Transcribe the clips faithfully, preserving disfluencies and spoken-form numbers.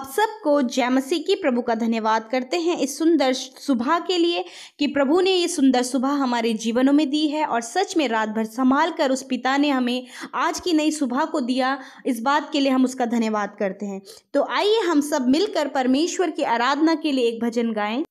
सबको जय मसीह की प्रभु का धन्यवाद करते हैं इस सुंदर सुबह के लिए कि प्रभु ने ये सुंदर सुबह हमारे जीवनों में दी है और सच में रात भर संभाल कर उस पिता ने हमें आज की नई सुबह को दिया। इस बात के लिए हम उसका धन्यवाद करते हैं। तो आइए हम सब मिलकर परमेश्वर की आराधना के लिए एक भजन गाएं।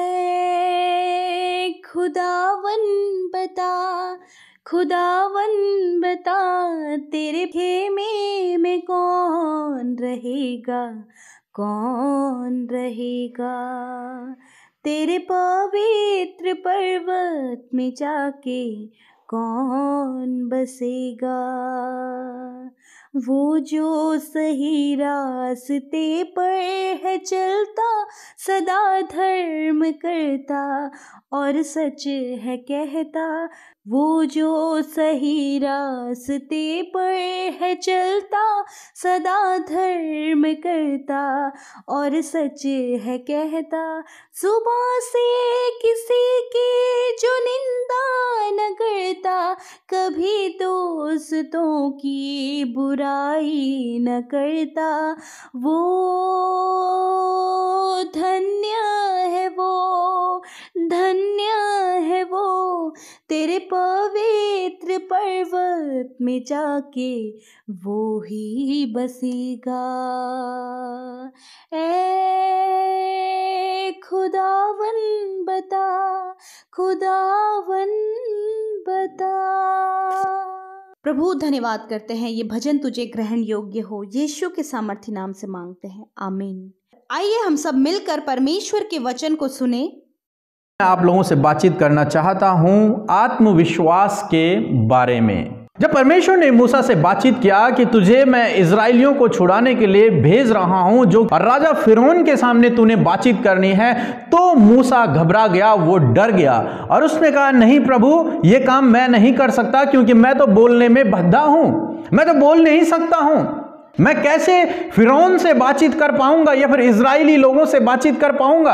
ऐ खुदावन बता, खुदावन बता, तेरे खेमे में कौन रहेगा, कौन रहेगा। तेरे पवित्र पर्वत में जाके कौन बसेगा। वो जो सही रास्ते पर है चलता, सदा धर्म करता और सच है कहता। वो जो सही रास्ते पर है चलता, सदा धर्म करता और सच है कहता। सुबह से किसी की जो निंदा न करता, कभी दोस्तों की बुराई न करता। वो धन्य है, वो धन्य है वो, तेरे पवित्र पर्वत में जाके वो ही बसेगा। ऐ खुदावन बता, खुदावन बता। प्रभु धन्यवाद करते हैं ये भजन तुझे ग्रहण योग्य हो, यीशु के सामर्थी नाम से मांगते हैं, आमीन। आइए हम सब मिलकर परमेश्वर के वचन को सुने। मैं आप लोगों से बातचीत करना चाहता हूं आत्मविश्वास के बारे में। जब परमेश्वर ने मूसा से बातचीत किया कि तुझे मैं इजराइलियों को छुड़ाने के लिए भेज रहा हूं, जो राजा फिरौन के सामने तूने बातचीत करनी है, तो मूसा घबरा गया, वो डर गया और उसने कहा नहीं प्रभु, ये काम मैं नहीं कर सकता क्योंकि मैं तो बोलने में भद्दा हूं, मैं तो बोल नहीं सकता हूं। मैं कैसे फिरौन से बातचीत कर पाऊंगा या फिर इजरायली लोगों से बातचीत कर पाऊंगा,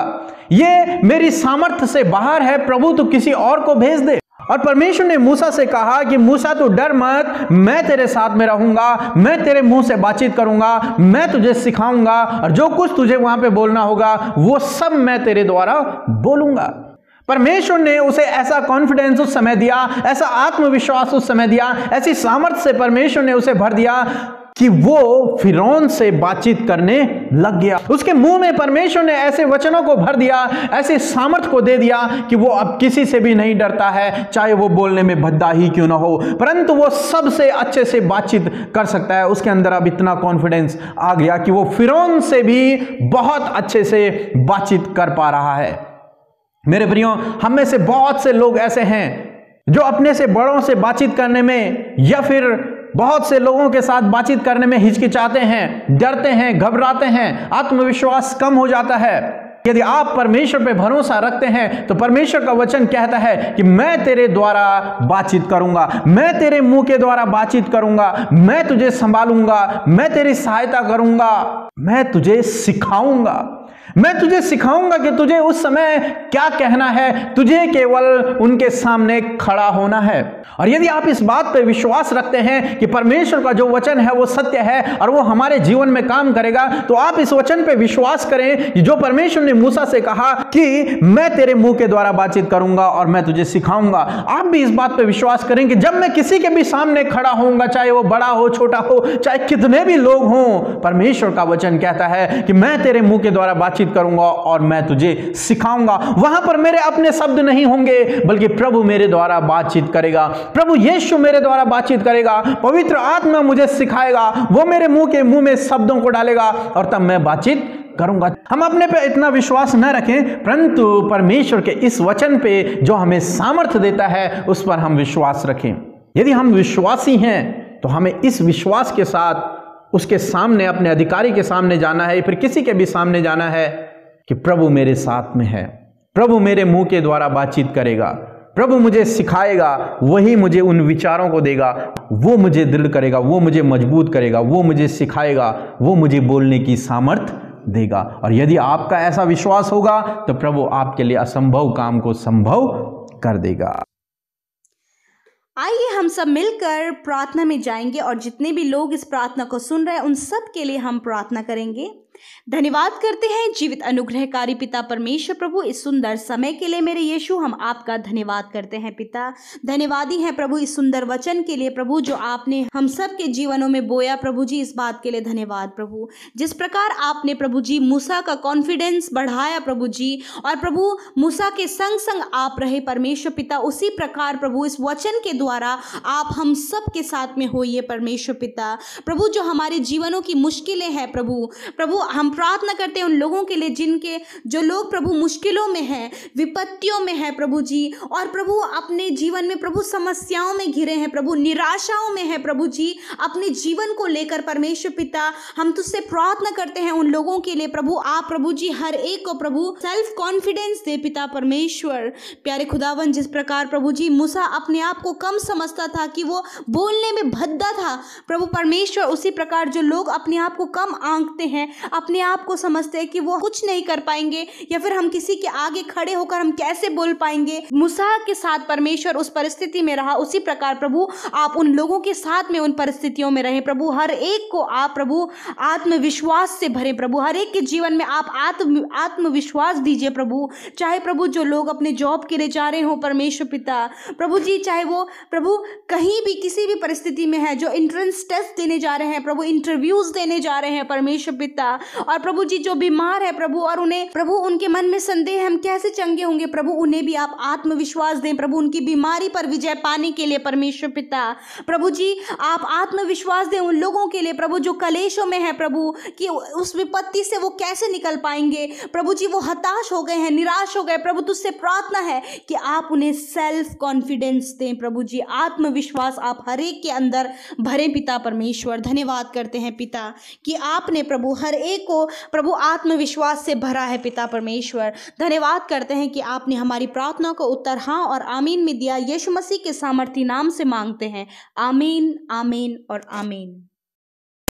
ये मेरी सामर्थ्य से बाहर है। प्रभु तू किसी और को भेज दे। और परमेश्वर ने मूसा से कहा कि मूसा तू डर मत, मैं तेरे साथ में रहूंगा, मैं तेरे मुंह से बातचीत करूंगा, मैं तुझे सिखाऊंगा और जो कुछ तुझे वहां पे बोलना होगा वो सब मैं तेरे द्वारा बोलूंगा। परमेश्वर ने उसे ऐसा कॉन्फिडेंस उस समय दिया, ऐसा आत्मविश्वास उस समय दिया, ऐसी सामर्थ्य से परमेश्वर ने उसे भर दिया कि वो फिरौन से बातचीत करने लग गया। उसके मुंह में परमेश्वर ने ऐसे वचनों को भर दिया, ऐसे सामर्थ्य को दे दिया कि वो अब किसी से भी नहीं डरता है, चाहे वो बोलने में भद्दा ही क्यों ना हो, परंतु वो सबसे अच्छे से बातचीत कर सकता है। उसके अंदर अब इतना कॉन्फिडेंस आ गया कि वो फिरौन से भी बहुत अच्छे से बातचीत कर पा रहा है। मेरे प्रियो, हम में से बहुत से लोग ऐसे हैं जो अपने से बड़ों से बातचीत करने में या फिर बहुत से लोगों के साथ बातचीत करने में हिचकिचाते हैं, डरते हैं, घबराते हैं, आत्मविश्वास कम हो जाता है। यदि आप परमेश्वर पे भरोसा रखते हैं तो परमेश्वर का वचन कहता है कि मैं तेरे द्वारा बातचीत करूंगा, मैं तेरे मुंह के द्वारा बातचीत करूंगा, मैं तुझे संभालूंगा, मैं तेरी सहायता करूंगा, मैं तुझे सिखाऊंगा, मैं तुझे सिखाऊंगा कि तुझे उस समय क्या कहना है, तुझे केवल उनके सामने खड़ा होना है। और यदि आप इस बात पर विश्वास रखते हैं कि परमेश्वर का जो वचन है वो सत्य है और वो हमारे जीवन में काम करेगा, तो आप इस वचन पे विश्वास करें कि जो परमेश्वर ने मूसा से कहा कि मैं तेरे मुंह के द्वारा बातचीत करूंगा और मैं तुझे सिखाऊंगा, आप भी इस बात पे विश्वास करें कि जब मैं किसी के भी सामने खड़ा होऊंगा, चाहे वो बड़ा हो, छोटा हो, चाहे कितने भी लोग हों, परमेश्वर का वचन कहता है कि मैं तेरे मुंह के द्वारा बातचीत करूंगा और मैं तुझे सिखाऊंगा। वहां पर मेरे अपने शब्द नहीं होंगे, बल्कि प्रभु मेरे द्वारा बातचीत करेगा, प्रभु यीशु मेरे द्वारा बातचीत करेगा, पवित्र आत्मा मुझे सिखाएगा, वो मेरे मुंह के मुंह में शब्दों को डालेगा और तब मैं बातचीत करूंगा। हम अपने पे इतना विश्वास न रखें, परंतु परमेश्वर के इस वचन पे जो हमें सामर्थ्य देता है उस पर हम विश्वास रखें। यदि हम विश्वासी हैं तो हमें इस विश्वास के साथ उसके सामने, अपने अधिकारी के सामने जाना है, फिर किसी के भी सामने जाना है कि प्रभु मेरे साथ में है, प्रभु मेरे मुंह के द्वारा बातचीत करेगा, प्रभु मुझे सिखाएगा, वही मुझे उन विचारों को देगा, वो मुझे दृढ़ करेगा, वो मुझे मजबूत करेगा, वो मुझे सिखाएगा, वो मुझे बोलने की सामर्थ्य देगा। और यदि आपका ऐसा विश्वास होगा तो प्रभु आपके लिए असंभव काम को संभव कर देगा। आइए हम सब मिलकर प्रार्थना में जाएंगे और जितने भी लोग इस प्रार्थना को सुन रहे हैं उन सब के लिए हम प्रार्थना करेंगे। धन्यवाद करते हैं जीवित अनुग्रहकारी पिता परमेश्वर प्रभु इस सुंदर समय के लिए। मेरे यीशु हम आपका धन्यवाद करते हैं पिता। धन्यवादी हैं प्रभु इस सुंदर वचन के लिए प्रभु, जो आपने हम सब के जीवनों में बोया प्रभु जी। इस बात के लिए धन्यवाद प्रभु। जिस प्रकार आपने प्रभु जी मूसा का कॉन्फिडेंस बढ़ाया प्रभु जी, और प्रभु मूसा के संग संग आप रहे परमेश्वर पिता, उसी प्रकार प्रभु इस वचन के द्वारा आप हम सब के साथ में होइए परमेश्वर पिता। प्रभु जो हमारे जीवनों की मुश्किलें हैं प्रभु, प्रभु हम प्रार्थना करते हैं उन लोगों के लिए जिनके जो लोग प्रभु मुश्किलों में हैं, विपत्तियों में हैं प्रभु जी, और प्रभु अपने जीवन में प्रभु समस्याओं में घिरे हैं प्रभु, निराशाओं में हैं प्रभु जी, अपने जीवन को लेकर परमेश्वर पिता हम तुझसे प्रार्थना करते हैं उन लोगों के लिए प्रभु। आप प्रभु जी हर एक को प्रभु सेल्फ कॉन्फिडेंस दे पिता परमेश्वर। प्यारे खुदावन, जिस प्रकार प्रभु जी मूसा अपने आप को कम समझता था कि वो बोलने में भद्दा था प्रभु परमेश्वर, उसी प्रकार जो लोग अपने आप को कम आंकते हैं, अपने आप को समझते हैं कि वो कुछ नहीं कर पाएंगे, या फिर हम किसी के आगे खड़े होकर हम कैसे बोल पाएंगे, मूसा के साथ परमेश्वर उस परिस्थिति में रहा, उसी प्रकार प्रभु आप उन लोगों के साथ में उन परिस्थितियों में रहे प्रभु। हर एक को आप प्रभु आत्मविश्वास से भरे प्रभु, हर एक के जीवन में आप आत्म आत्मविश्वास दीजिए प्रभु। चाहे प्रभु जो लोग अपने जॉब के लिए जा रहे हो परमेश्वर पिता प्रभु जी, चाहे वो प्रभु कहीं भी किसी भी परिस्थिति में है, जो एंट्रेंस टेस्ट देने जा रहे हैं प्रभु, इंटरव्यूज देने जा रहे हैं परमेश्वर पिता, और प्रभु जी जो बीमार है प्रभु, और उन्हें प्रभु उनके मन में संदेह हम कैसे चंगे होंगे प्रभु, उन्हें भी आप आत्मविश्वास दें प्रभु, उनकी बीमारी पर विजय पाने के लिए परमेश्वर पिता। प्रभु जी आप आत्मविश्वास दें उन लोगों के लिए प्रभु जो कलेशों में है प्रभु, कि उस विपत्ति से वो कैसे निकल पाएंगे प्रभु जी, वो हताश हो गए हैं, निराश हो गए प्रभु। तुझसे प्रार्थना है कि आप उन्हें सेल्फ कॉन्फिडेंस दें प्रभु जी, आत्मविश्वास आप हर एक के अंदर भरें पिता परमेश्वर। धन्यवाद करते हैं पिता कि आपने प्रभु हर एक को प्रभु आत्मविश्वास से भरा है पिता परमेश्वर। धन्यवाद करते हैं कि आपने हमारी प्रार्थना को उत्तर हाँ और आमीन में दिया। यीशु मसीह के सामर्थी नाम से मांगते हैं, आमीन, आमीन और आमीन।